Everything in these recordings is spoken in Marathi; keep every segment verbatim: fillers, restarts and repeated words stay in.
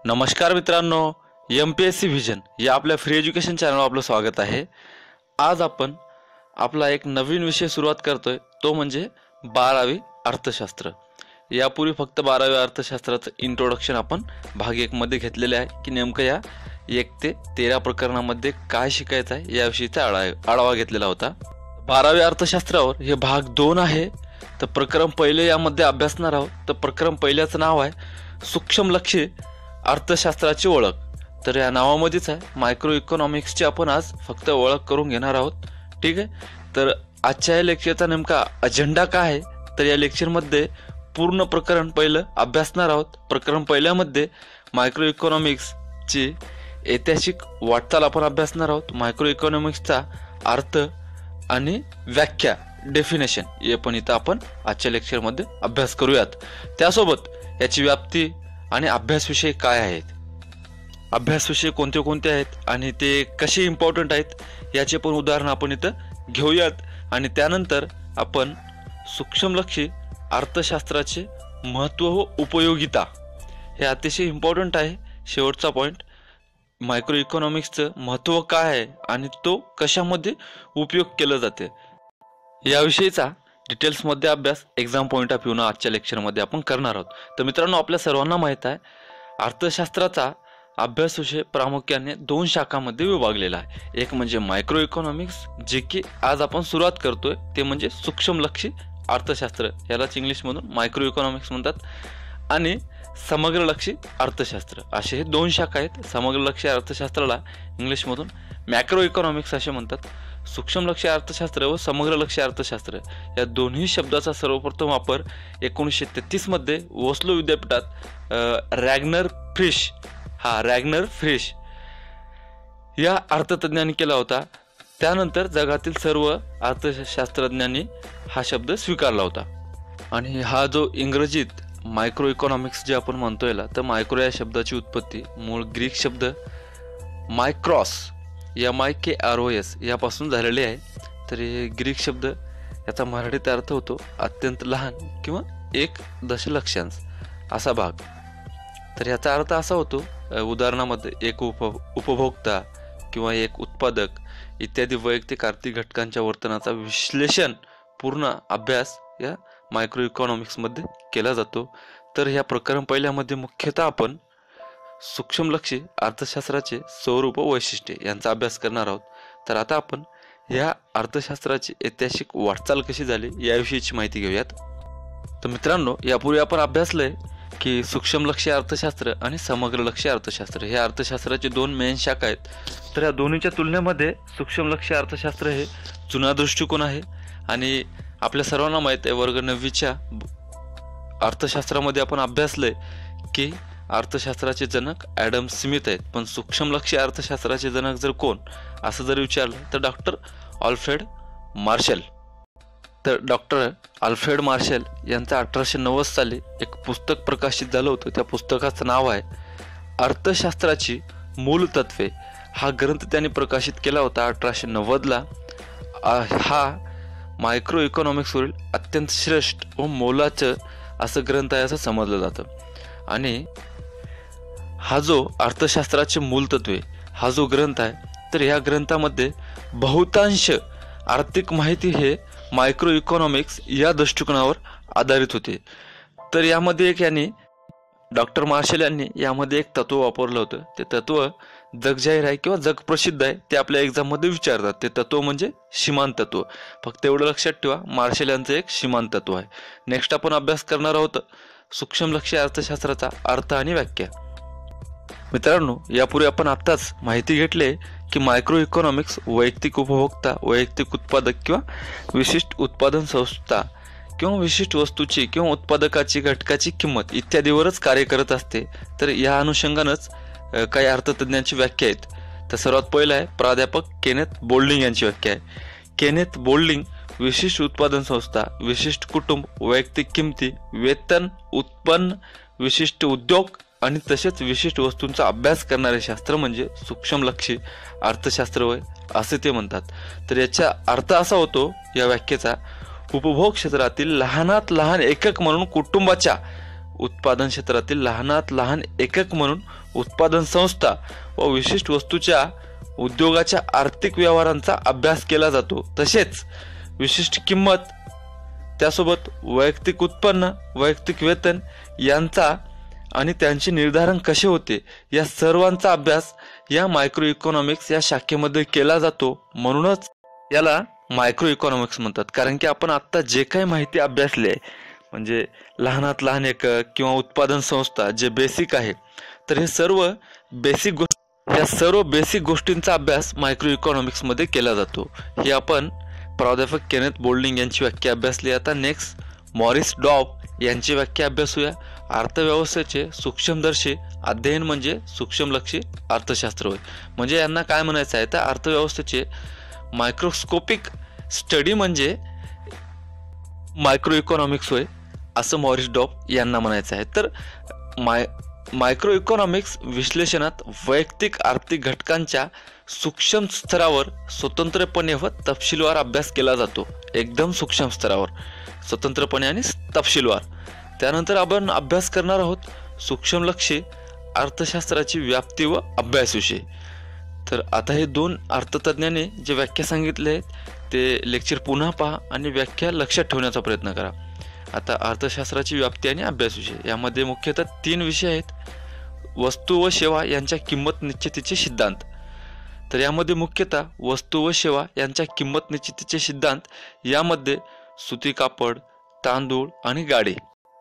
नमस्कार मित्रांनो, M P S C vision या आपल्या फ्री एज्युकेशन चॅनलवर आपलं स्वागत आहे। आज आपण आपला एक नवीन विषय सुरुवात करतोय, तो म्हणजे बारावी अर्थशास्त्र। यापूर्वी फक्त बारावी अर्थशास्त्राचं इंट्रोडक्शन आपण भाग एक मध्ये घेतलेले आहे की नेमकं या एक ते तेरा प्रकरणामध्ये काय शिकायचं आहे याविषयीचा आढावा घेतलेला होता। बारावी अर्थशास्त्रावर हे भाग दोन आहे। तर प्रकरण पहिले यामध्ये अभ्यासणार आहोत। तर प्रकरण पहिल्याचं नाव आहे सूक्ष्मलक्षी अर्थशास्त्राची ओळख। तर या नावामध्येच आहे मायक्रो इकॉनॉमिक्सची आपण आज फक्त ओळख करून घेणार आहोत। ठीक आहे, तर आजच्या या लेक्चरचा नेमका अजेंडा काय आहे, तर या लेक्चरमध्ये पूर्ण प्रकरण पहिलं अभ्यासणार आहोत। प्रकरण पहिल्यामध्ये मायक्रो इकॉनॉमिक्सची ऐतिहासिक वाटचाल आपण अभ्यासणार आहोत। मायक्रो इकॉनॉमिक्सचा अर्थ आणि व्याख्या, डेफिनेशन हे पण इथं आपण आजच्या लेक्चरमध्ये अभ्यास करूयात। त्यासोबत याची व्याप्ती आणि अभ्यास विषय काय आहेत, अभ्यास विषय कोणते कोणते आहेत आणि ते कसे इम्पॉर्टंट आहेत याचे पण उदाहरण आपण इथं घेऊयात। आणि त्यानंतर आपण सूक्ष्मलक्षी अर्थशास्त्राचे महत्त्व व उपयोगिता हे अतिशय इम्पॉर्टंट आहे। शेवटचा पॉईंट मायक्रो इकॉनॉमिक्सचं महत्त्व काय आहे आणि तो कशामध्ये उपयोग केला जाते याविषयीचा डिटेल्समध्ये अभ्यास एक्झाम पॉईंट ऑफ व्ह्यू न आजच्या लेक्चरमध्ये आपण करणार आहोत। तर मित्रांनो, आपल्या सर्वांना माहीत आहे अर्थशास्त्राचा अभ्यास विषय प्रामुख्याने दोन शाखांमध्ये विभागलेला आहे। एक म्हणजे मायक्रो इकॉनॉमिक्स, जे की आज आपण सुरुवात करतोय, ते म्हणजे सूक्ष्मलक्षी अर्थशास्त्र, यालाच इंग्लिशमधून मायक्रो इकॉनॉमिक्स म्हणतात, आणि समग्रलक्षी अर्थशास्त्र असे हे दोन शाखा आहेत। समग्रलक्षी अर्थशास्त्राला इंग्लिशमधून मॅक्रो इकॉनॉमिक्स असे म्हणतात। सूक्ष्मलक्षी अर्थशास्त्र व समग्रलक्षी अर्थशास्त्र या दोन्ही शब्दाचा सर्वप्रथम वापर एकोणीसशे तेहतीस मध्ये ओस्लो विद्यापीठात रॅग्नर फ्रिश हा रॅग्नर फ्रिश या अर्थतज्ञांनी केला होता। त्यानंतर जगातील सर्व अर्थशास्त्रज्ञांनी हा शब्द स्वीकारला होता। आणि हा जो इंग्रजीत मायक्रो इकॉनॉमिक्स जे आपण म्हणतो याला, तर मायक्रो या शब्दाची उत्पत्ती मूळ ग्रीक शब्द micros M I K R O S यापासून झालेले आहे। तर हे ग्रीक शब्द याचा मराठीत अर्थ होतो अत्यंत लहान किंवा एक दशलक्षांश असा भाग। तर याचा अर्थ असा होतो, उदाहरणामध्ये एक उप उपभोक्ता किंवा एक उत्पादक इत्यादी वैयक्तिक आर्थिक घटकांच्या वर्तनाचा विश्लेषण पूर्ण अभ्यास या मायक्रो इकॉनॉमिक्समध्ये केला जातो। तर ह्या प्रकरण पहिल्यामध्ये मुख्यतः आपण सूक्ष्मलक्षी अर्थशास्त्राचे स्वरूप व वैशिष्ट्ये यांचा अभ्यास करणार आहोत। तर आता आपण या अर्थशास्त्राची ऐतिहासिक वाटचाल कशी झाली याविषयीची माहिती घेऊयात। तर मित्रांनो, यापूर्वी आपण अभ्यासलंय की सूक्ष्मलक्षी अर्थशास्त्र आणि समग्रलक्षी अर्थशास्त्र हे अर्थशास्त्राचे दोन मेन शाखा आहेत। तर या दोन्हीच्या तुलनेमध्ये सूक्ष्मलक्षी अर्थशास्त्र हे जुना दृष्टिकोन आहे। आणि आपल्या सर्वांना माहीत आहे, वर्ग नववीच्या अर्थशास्त्रामध्ये आपण अभ्यासलंय की अर्थशास्त्राचे जनक ॲडम स्मिथ आहेत, पण सूक्ष्मलक्षी अर्थशास्त्राचे जनक जर कोण असं जर विचारलं तर डॉक्टर अल्फ्रेड मार्शल। तर डॉक्टर अल्फ्रेड मार्शल यांचं अठराशे नव्वद साली एक पुस्तक प्रकाशित झालं होतं। त्या पुस्तकाचं नाव आहे अर्थशास्त्राची मूल तत्वे। हा ग्रंथ त्यांनी प्रकाशित केला होता अठराशे नव्वदला। हा मायक्रो इकॉनॉमिक्सवरील अत्यंत श्रेष्ठ व मोलाचं असं ग्रंथ आहे असं समजलं जातं। आणि हा जो अर्थशास्त्राचे मूलतत्वे हा जो ग्रंथ आहे, तर ह्या ग्रंथामध्ये बहुतांश आर्थिक माहिती हे मायक्रो इकॉनॉमिक्स या दृष्टिकोनावर आधारित होते। तर यामध्ये एक यांनी डॉक्टर मार्शल यांनी यामध्ये एक तत्व वापरलं होतं। ते तत्व जगजाहीर आहे किंवा जगप्रसिद्ध आहे, ते आपल्या एक्झाममध्ये विचारतात। ते तत्व म्हणजे सीमांत तत्व। फक्त एवढं लक्षात ठेवा, मार्शल यांचं एक सीमांत तत्व आहे। नेक्स्ट आपण अभ्यास करणार आहोत सूक्ष्मलक्षी अर्थशास्त्राचा अर्थ आणि व्याख्या। मित्रांनो, यापूर्वी आपण आत्ताच माहिती घेतली की मायक्रो इकॉनॉमिक्स वैयक्तिक उपभोक्ता, वैयक्तिक उत्पादक किंवा विशिष्ट उत्पादन संस्था किंवा विशिष्ट वस्तूची किंवा उत्पादकाची घटकाची किंमत इत्यादीवरच कार्य करत असते। तर या अनुषंगानंच काही अर्थतज्ञांची व्याख्या आहेत। तर सर्वात पहिलं आहे प्राध्यापक केनेथ बोल्डिंग यांची व्याख्या आहे। केनेथ बोल्डिंग विशिष्ट उत्पादन संस्था, विशिष्ट कुटुंब, वैयक्तिक किमती, वेतन, उत्पन्न, विशिष्ट उद्योग आणि तसेच विशिष्ट वस्तूंचा अभ्यास करणारे शास्त्र म्हणजे सूक्ष्मलक्षी अर्थशास्त्र होय असे ते म्हणतात। तर याचा अर्थ असा होतो या व्याख्येचा, उपभोग क्षेत्रातील लहानात लहान एकक म्हणून कुटुंबाच्या उत्पादन क्षेत्रातील लहानात लहान एकक म्हणून उत्पादन संस्था व विशिष्ट वस्तूच्या उद्योगाच्या आर्थिक व्यवहारांचा अभ्यास केला जातो. तसेच विशिष्ट किंमत, त्यासोबत वैयक्तिक उत्पन्न, वैयक्तिक वेतन यांचा आणि त्यांचे निर्धारण कसे होते या सर्वांचा अभ्यास या मायक्रो इकॉनॉमिक्स या शाखेमध्ये केला जातो. म्हणूनच याला मायक्रो इकॉनॉमिक्स म्हणतात. कारण की आपण आत्ता जे काही माहिती अभ्यासली आहे, म्हणजे लहानात लहान एकक किंवा उत्पादन संस्था जे बेसिक आहे, तर हे सर्व बेसिक गोष्टी या सर्व बेसिक गोष्टींचा अभ्यास मायक्रो इकॉनॉमिक्समध्ये केला जातो. हे आपण प्राध्यापक केनेथ बोल्डिंग यांची व्याख्या अभ्यासली. आता नेक्स्ट मॉरिस डॉब यांची व्याख्या अभ्यासूया. अर्थव्यवस्थेचे सूक्ष्मदर्शी अध्ययन म्हणजे सूक्ष्मलक्षी अर्थशास्त्र होय. म्हणजे यांना काय म्हणायचं आहे, तर अर्थव्यवस्थेचे मायक्रोस्कोपिक स्टडी म्हणजे मायक्रो इकॉनॉमिक्स होय, असं मॉरिस डॉब यांना म्हणायचं आहे. तर माय मायक्रो इकॉनॉमिक्स विश्लेषणात वैयक्तिक आर्थिक घटकांच्या सूक्ष्म स्तरावर स्वतंत्रपणे व तपशीलवार अभ्यास केला जातो. एकदम सूक्ष्म स्तरावर स्वतंत्रपणे आणि तपशीलवार. त्यानंतर आपण अभ्यास करणार आहोत सूक्ष्मलक्षी अर्थशास्त्राची व्याप्ती व अभ्यासविषय. तर आता हे दोन अर्थतज्ञांनी जे व्याख्या सांगितले आहेत ते लेक्चर पुन्हा पहा आणि व्याख्या लक्षात ठेवण्याचा प्रयत्न करा. आता अर्थशास्त्राची व्याप्ती आणि अभ्यासविषय यामध्ये मुख्यतः तीन विषय आहेत. वस्तू व सेवा यांच्या किंमत निश्चितीचे सिद्धांत. तर यामध्ये मुख्यतः वस्तू व सेवा यांच्या किंमत निश्चितीचे सिद्धांत यामध्ये सुती कापड, तांदूळ आणि गाडी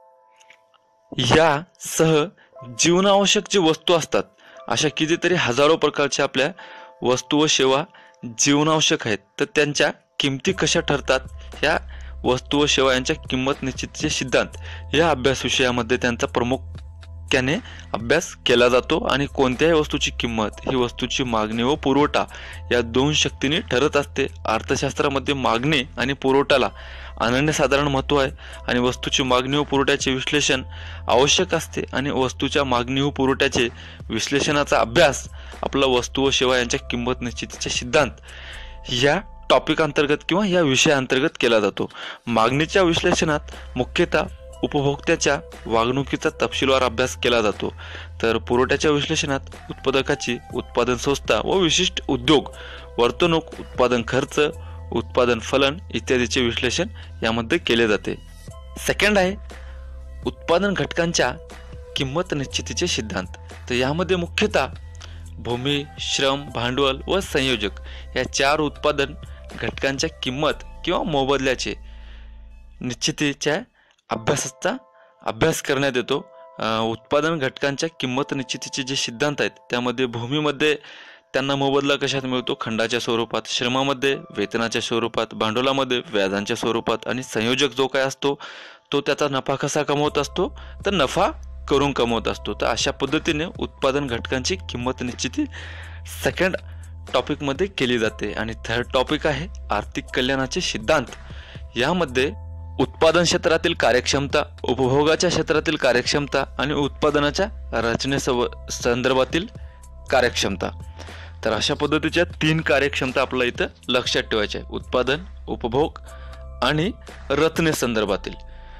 यासह जीवनावश्यक जी वस्तू असतात अशा कितीतरी हजारो प्रकारच्या आपल्या वस्तू व सेवा जीवनावश्यक आहेत. तर त्यांच्या किमती कशा ठरतात, ह्या वस्तू व सेवा यांच्या किंमत निश्चितीचे सिद्धांत या अभ्यास विषयामध्ये त्यांचा प्रामुख्याने अभ्यास केला जातो. आणि कोणत्याही वस्तूची किंमत ही वस्तूची मागणी व पुरवठा या दोन शक्तींनी ठरत असते. अर्थशास्त्रामध्ये मागणी आणि पुरवठ्याला अनन्यसाधारण महत्त्व आहे आणि वस्तूची मागणी व पुरवठ्याचे विश्लेषण आवश्यक असते. आणि वस्तूच्या मागणी व पुरवठ्याचे विश्लेषणाचा अभ्यास आपला वस्तू व सेवा यांच्या किंमत निश्चितीचे सिद्धांत या टॉपिक अंतर्गत किंवा या विषयाअंतर्गत केला जातो. मागणीच्या विश्लेषणात मुख्यतः उपभोक्त्याच्या वागणुकीचा तपशीलवार अभ्यास केला जातो. तर पुरवठ्याच्या विश्लेषणात उत्पादकाची उत्पादन संस्था व विशिष्ट उद्योग वर्तणूक, उत्पादन खर्च, उत्पादन फलन इत्यादीचे विश्लेषण यामध्ये केले जाते. सेकंड आहे उत्पादन घटकांच्या किंमत निश्चितीचे सिद्धांत. तर यामध्ये मुख्यतः भूमी, श्रम, भांडवल व संयोजक या चार उत्पादन घटकांच्या किंमत किंवा मोबदल्याचे निश्चितीच्या अभ्यासाचा अभ्यास करण्यात येतो. उत्पादन घटकांच्या किंमत निश्चितीचे जे सिद्धांत आहेत त्यामध्ये भूमीमध्ये त्यांना मोबदला कशात मिळतो, खंडाच्या स्वरूपात, श्रमामध्ये वेतनाच्या स्वरूपात, भांडवलामध्ये व्याजांच्या स्वरूपात आणि संयोजक जो काय असतो तो त्याचा नफा कसा कमवत असतो, तर नफा करून कमवत असतो. तर अशा पद्धतीने उत्पादन घटकांची किंमत निश्चिती सेकंड टॉपिकमध्ये केली जाते. आणि थर्ड टॉपिक आहे आर्थिक कल्याणाचे सिद्धांत. यामध्ये उत्पादन क्षेत्रातील कार्यक्षमता, उपभोगाच्या क्षेत्रातील कार्यक्षमता आणि उत्पादनाच्या रचनेसव संदर्भातील कार्यक्षमता. तर अशा पद्धतीच्या तीन कार्यक्षमता आपल्याला इथं लक्षात ठेवायच्या आहे, उत्पादन, उपभोग आणि रचने संदर्भातील.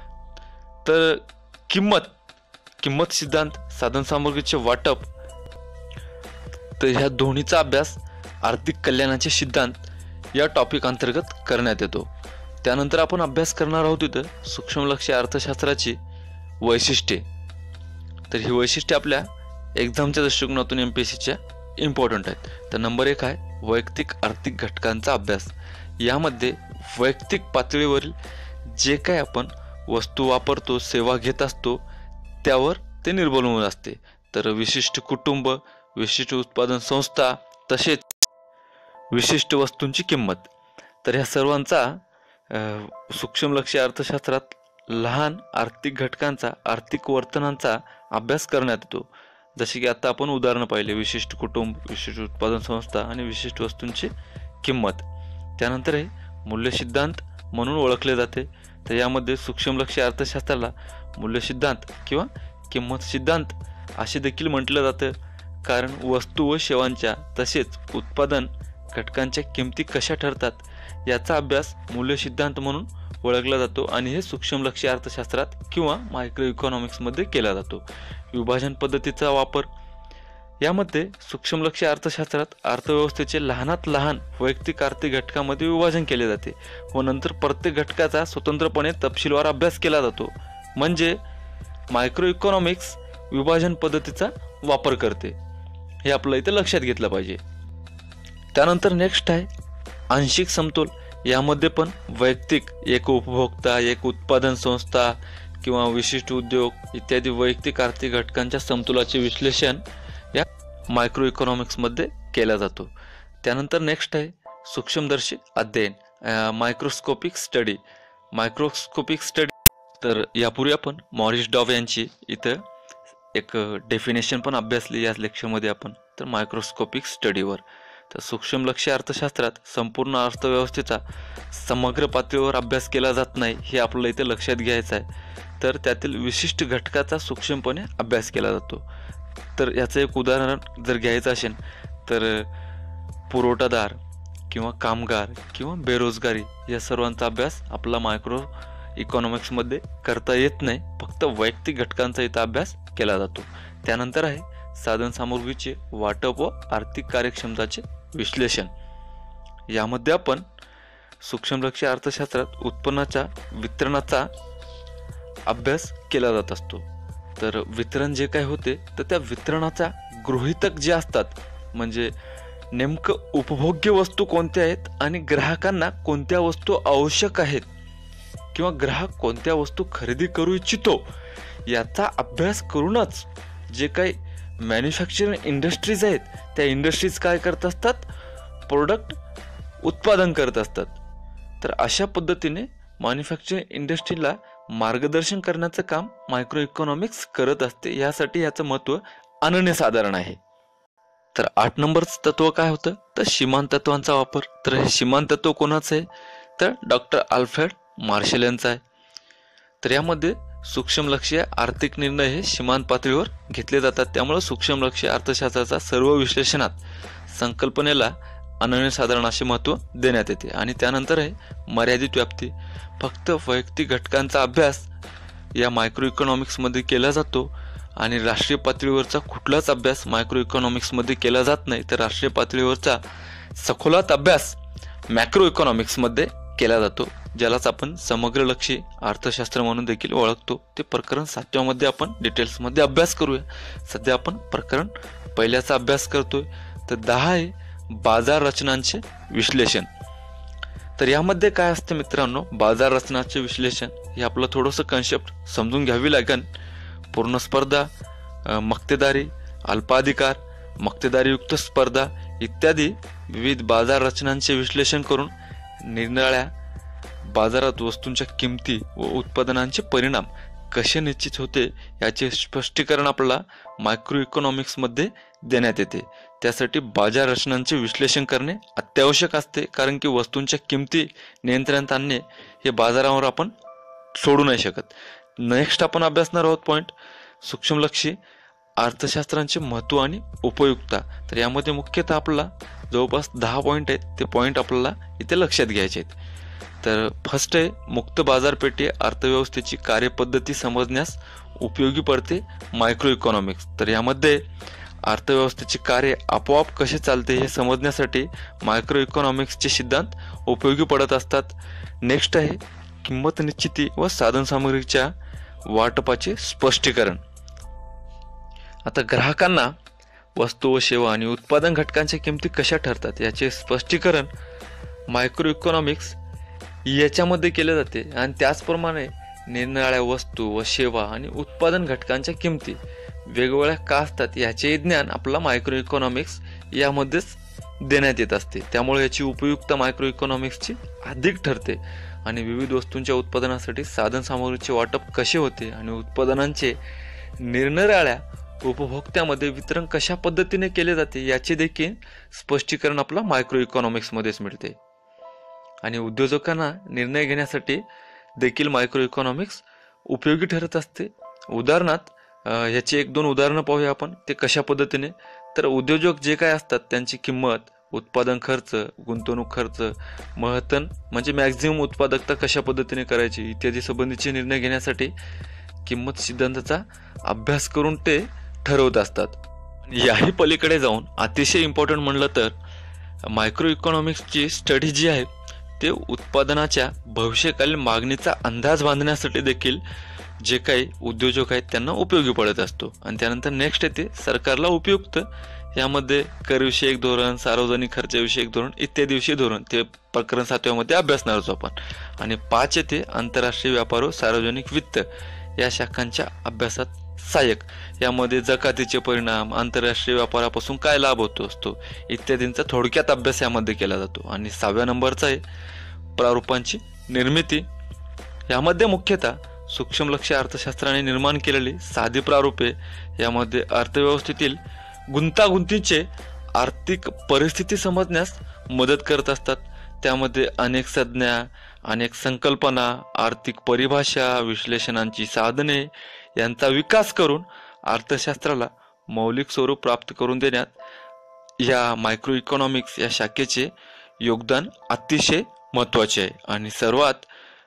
तर किंमत किंमत सिद्धांत, साधनसामुग्रीचे वाटप, तर ह्या दोन्हीचा अभ्यास आर्थिक कल्याणाचे सिद्धांत या टॉपिक अंतर्गत करण्यात येतो. त्यानंतर आपण अभ्यास करणार आहोत इथं सूक्ष्मलक्षी अर्थशास्त्राची वैशिष्ट्ये. तर ही वैशिष्ट्ये आपल्या एक्झामच्या दृष्टिकोनातून एम पी एस सीच्या इम्पॉर्टंट आहेत. तर नंबर एक आहे वैयक्तिक आर्थिक घटकांचा अभ्यास. यामध्ये वैयक्तिक पातळीवरील जे काय आपण वस्तू वापरतो, सेवा घेत असतो त्यावर ते निर्भर असते. तर विशिष्ट कुटुंब, विशिष्ट उत्पादन संस्था तसेच विशिष्ट वस्तूंची किंमत. तर ह्या सर्वांचा सूक्ष्मलक्षी अर्थशास्त्रात लहान आर्थिक घटकांचा, आर्थिक वर्तनांचा अभ्यास करण्यात येतो. जसे की आता आपण उदाहरणं पाहिले, विशिष्ट कुटुंब, विशिष्ट उत्पादन संस्था आणि विशिष्ट वस्तूंची किंमत. त्यानंतर हे मूल्य सिद्धांत म्हणून ओळखले जाते. तर यामध्ये सूक्ष्मलक्षी अर्थशास्त्राला मूल्य सिद्धांत किंवा किंमत सिद्धांत असे देखील म्हटलं जातं, कारण वस्तू व सेवांच्या तसेच उत्पादन घटकांच्या किमती कशा ठरतात याचा अभ्यास मूल्य सिद्धांत म्हणून ओळखला जातो आणि हे सूक्ष्मलक्षी अर्थशास्त्रात किंवा मायक्रो इकॉनॉमिक्समध्ये केला जातो. विभाजन पद्धतीचा वापर यामध्ये सूक्ष्मलक्षी अर्थशास्त्रात अर्थव्यवस्थेचे लहानात लहान वैयक्तिक आर्थिक घटकामध्ये विभाजन केले जाते व नंतर प्रत्येक घटकाचा स्वतंत्रपणे तपशीलवार अभ्यास केला जातो. म्हणजे मायक्रो इकॉनॉमिक्स विभाजन पद्धतीचा वापर करते, हे आपलं इथं लक्षात घेतलं पाहिजे. त्यानंतर नेक्स्ट आहे आंशिक समतोल. यामध्ये पण वैयक्तिक, एक उपभोक्ता, एक उत्पादन संस्था किंवा विशिष्ट उद्योग इत्यादी वैयक्तिक आर्थिक घटकांच्या समतोलाचे विश्लेषण या मायक्रो इकॉनॉमिक्समध्ये केला जातो. त्यानंतर नेक्स्ट आहे सूक्ष्मदर्शी अध्ययन, मायक्रोस्कोपिक स्टडी. मायक्रोस्कोपिक स्टडी तर यापूर्वी आपण मॉरिस डॉव यांची इथं एक डेफिनेशन पण अभ्यासली या लेक्चरमध्ये आपण. तर मायक्रोस्कोपिक स्टडीवर तर सूक्ष्मलक्षी अर्थशास्त्रात संपूर्ण अर्थव्यवस्थेचा समग्र पातळीवर अभ्यास केला जात नाही, हे आपल्याला इथे लक्षात घ्यायचं आहे. तर त्यातील विशिष्ट घटकाचा सूक्ष्मपणे अभ्यास केला जातो. तर याचं एक उदाहरण जर घ्यायचं असेल तर पुरवठादार किंवा कामगार किंवा बेरोजगारी या सर्वांचा अभ्यास आपला मायक्रो इकॉनॉमिक्समध्ये करता येत नाही, फक्त वैयक्तिक घटकांचा इथं अभ्यास केला जातो. त्यानंतर आहे साधनसामुग्रीचे वाटप व आर्थिक कार्यक्षमताचे विश्लेषण. यामध्ये आपण सूक्ष्मलक्षी अर्थशास्त्रात उत्पन्नाच्या वितरणाचा अभ्यास केला जात असतो. तर वितरण जे काय होते तर त्या वितरणाचा गृहीतक जे असतात, म्हणजे नेमकं उपभोग्य वस्तू कोणत्या आहेत आणि ग्राहकांना कोणत्या वस्तू आवश्यक आहेत किंवा ग्राहक कोणत्या वस्तू खरेदी करू इच्छितो, याचा अभ्यास करूनच जे काही मॅन्युफॅक्चरिंग इंडस्ट्रीज आहेत त्या इंडस्ट्रीज काय करत असतात, प्रोडक्ट उत्पादन करत असतात. तर अशा पद्धतीने मॅन्युफॅक्चरिंग इंडस्ट्रीला मार्गदर्शन करण्याचं काम मायक्रो इकॉनॉमिक्स करत असते. यासाठी याचं महत्त्व अनन्यसाधारण आहे. तर आठ नंबरचं तत्व काय होतं तर सीमांत तत्वांचा वापर. तर हे सीमांत तत्व कोणाचं आहे तर डॉक्टर अल्फ्रेड मार्शल यांचा आहे. तर यामध्ये सूक्ष्मलक्षी आर्थिक निर्णय हे सीमांत पातळीवर घेतले जातात. त्यामुळे सूक्ष्मलक्षी अर्थशास्त्राचा सर्व विश्लेषणात संकल्पनेला अनन्यसाधारण असे महत्त्व देण्यात येते. आणि त्यानंतर आहे मर्यादित व्याप्ती. फक्त वैयक्तिक घटकांचा अभ्यास या मायक्रो इकॉनॉमिक्समध्ये केला जातो आणि राष्ट्रीय पातळीवरचा कुठलाच अभ्यास मायक्रो इकॉनॉमिक्समध्ये केला जात नाही. तर राष्ट्रीय पातळीवरचा सखोलात अभ्यास मॅक्रो इकॉनॉमिक्समध्ये केला जातो, ज्यालाच आपण समग्रलक्षी अर्थशास्त्र म्हणून देखील ओळखतो. ते प्रकरण सातव्यामध्ये आपण डिटेल्समध्ये अभ्यास करूया. सध्या आपण प्रकरण पहिल्याचा अभ्यास करतोय. तर दहा आहे बाजार रचनांचे विश्लेषण. तर यामध्ये काय असते मित्रांनो, बाजार रचनाचे विश्लेषण हे आपलं थोडंसं कन्सेप्ट समजून घ्यावी लागेल. पूर्ण स्पर्धा, मक्तेदारी, अल्पाधिकार, मक्तेदारीयुक्त स्पर्धा इत्यादी विविध बाजार रचनांचे विश्लेषण करून निरनिराळ्या बाजारात वस्तूंच्या किमती व उत्पादनांचे परिणाम कसे निश्चित होते याचे स्पष्टीकरण आपल्याला मायक्रो इकॉनॉमिक्समध्ये देण्यात येते. त्यासाठी बाजार रचनांचे विश्लेषण करणे अत्यावश्यक असते, कारण की वस्तूंच्या किमती नियंत्रणात आणणे हे बाजारावर आपण सोडू नाही शकत. नेक्स्ट आपण अभ्यासणार आहोत पॉईंट सूक्ष्मलक्षी अर्थशास्त्रांचे महत्त्व आणि उपयुक्तता. तर यामध्ये मुख्यतः आपल्याला जवळपास दहा पॉईंट आहेत, ते पॉईंट आपल्याला इथे लक्षात घ्यायचे आहेत. तर फर्स्ट आहे मुक्त बाजारपेठी अर्थव्यवस्थेची कार्यपद्धती समजण्यास उपयोगी पडते मायक्रो इकॉनॉमिक्स. तर यामध्ये अर्थव्यवस्थेचे कार्य आपोआप कसे चालते हे समजण्यासाठी मायक्रो इकॉनॉमिक्सचे सिद्धांत उपयोगी पडत असतात. नेक्स्ट आहे किंमत निश्चिती व साधनसामुग्रीच्या वाटपाचे स्पष्टीकरण. आता ग्राहकांना वस्तू व सेवा आणि उत्पादन घटकांच्या किमती कशा ठरतात याचे स्पष्टीकरण मायक्रो इकॉनॉमिक्स याच्यामध्ये केले जाते. आणि त्याचप्रमाणे निरनिराळ्या वस्तू व सेवा आणि उत्पादन घटकांच्या किमती वेगवेगळ्या का असतात याचे ज्ञान आपला मायक्रो इकॉनॉमिक्स यामध्येच देण्यात येत असते. त्यामुळे याची उपयुक्तता मायक्रो इकॉनॉमिक्सची अधिक ठरते. आणि विविध वस्तूंच्या उत्पादनासाठी साधनसामुग्रीचे वाटप कसे होते आणि उत्पादनांचे निरनिराळ्या उपभोक्त्यामध्ये वितरण कशा पद्धतीने केले जाते याचे देखील स्पष्टीकरण आपला मायक्रो इकॉनॉमिक्समध्येच मिळते. आणि उद्योजकांना निर्णय घेण्यासाठी देखील मायक्रो इकॉनॉमिक्स उपयोगी ठरत असते. उदाहरणार्थ ह्याची एक दोन उदाहरणं पाहूया आपण, ते कशा पद्धतीने. तर उद्योजक जे काय असतात त्यांची किंमत उत्पादन खर्च, गुंतवणूक खर्च, महतन म्हणजे मॅक्झिमम उत्पादकता कशा पद्धतीने करायची इत्यादी संबंधीचे निर्णय घेण्यासाठी किंमत सिद्धांताचा अभ्यास करून ते ठरवत असतात. याही पलीकडे जाऊन अतिशय इम्पॉर्टंट म्हणलं तर मायक्रो इकॉनॉमिक्सची स्टडी जी आहे ते उत्पादनाच्या भविष्यकालीन मागणीचा अंदाज बांधण्यासाठी देखील जे काही उद्योजक आहेत त्यांना उपयोगी पडत असतो. आणि त्यानंतर नेक्स्ट येते सरकारला उपयुक्त. यामध्ये करविषयक धोरण, सार्वजनिक खर्चाविषयक धोरण इत्यादी विषयी धोरण ते प्रकरण सातव्यामध्ये अभ्यासणार आहोत आपण. आणि पाच येते आंतरराष्ट्रीय व्यापार व सार्वजनिक वित्त या शाखांच्या अभ्यासात सहाय्यक. यामध्ये जकातीचे परिणाम, आंतरराष्ट्रीय व्यापारापासून काय लाभ होतो असतो इत्यादींचा थोडक्यात अभ्यास यामध्ये केला जातो. आणि सहाव्या नंबरचा आहे प्रारूपांची निर्मिती. यामध्ये मुख्यतः सूक्ष्मलक्ष्य अर्थशास्त्राने निर्माण केलेली साधी प्रारूपे यामध्ये अर्थव्यवस्थेतील गुंतागुंतीचे आर्थिक परिस्थिती समजण्यास मदत करत असतात. त्यामध्ये अनेक संज्ञा, अनेक संकल्पना, आर्थिक परिभाषा, विश्लेषणांची साधने यांचा विकास करून अर्थशास्त्राला मौलिक स्वरूप प्राप्त करून देण्यात या मायक्रो इकॉनॉमिक्स या शाखेचे योगदान अतिशय महत्त्वाचे आहे. आणि सर्वात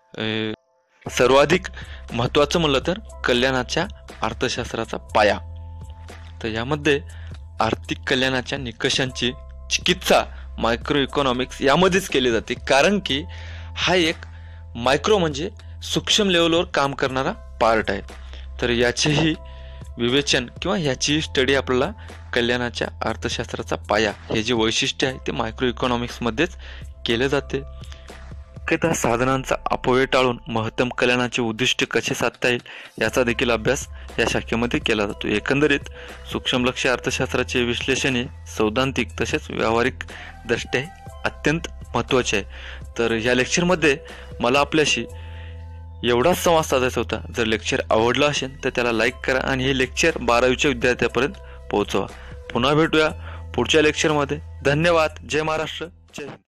सर्वाधिक महत्त्वाचं म्हणलं तर कल्याणाच्या अर्थशास्त्राचा पाया. तर यामध्ये आर्थिक कल्याणाच्या निकषांची चिकित्सा मायक्रो इकॉनॉमिक्स यामध्येच केली जाते. कारण की हा एक मायक्रो म्हणजे सूक्ष्म लेवलवर काम करणारा पार्ट आहे. तर याचेही विवेचन किंवा याची स्टडी आपल्याला कल्याणाच्या अर्थशास्त्राचा पाया हे जे वैशिष्ट्य आहे ते मायक्रो इकॉनॉमिक्समध्येच केले जाते. मुख्यतः साधनांचा अपव्यय टाळून महत्तम कल्याणाचे उद्दिष्ट कसे साधता येईल याचा देखील अभ्यास या शाखेमध्ये केला जातो. एकंदरीत सूक्ष्मलक्ष्य अर्थशास्त्राचे विश्लेषण हे सैद्धांतिक तसेच व्यावहारिक दृष्ट्या अत्यंत महत्त्वाचे आहे. तर या लेक्चरमध्ये मला आपल्याशी एवढाच संवाद साधायचा होता. जर लेक्चर आवडलं असेल तर त्याला लाईक करा आणि हे लेक्चर बारावीच्या विद्यार्थ्यापर्यंत पोहोचवा. पुन्हा भेटूया पुढच्या लेक्चरमध्ये. धन्यवाद. जय महाराष्ट्र. जय हिंद.